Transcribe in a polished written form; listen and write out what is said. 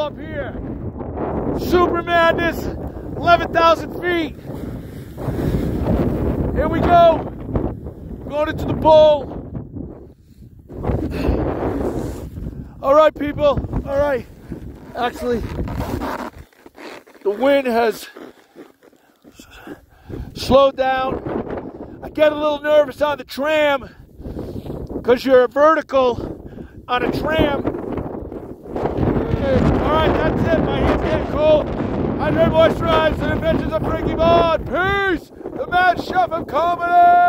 up here. Super madness, 11,000 feet. Here we go. Going into the bowl. All right, people. All right. Actually, the wind has slowed down. I get a little nervous on the tram because you're vertical on a tram. All right, that's it. My hand's getting cold. Hydrate, moisturize, and Adventures of Frankie. Peace. The Mad Chef of Comedy.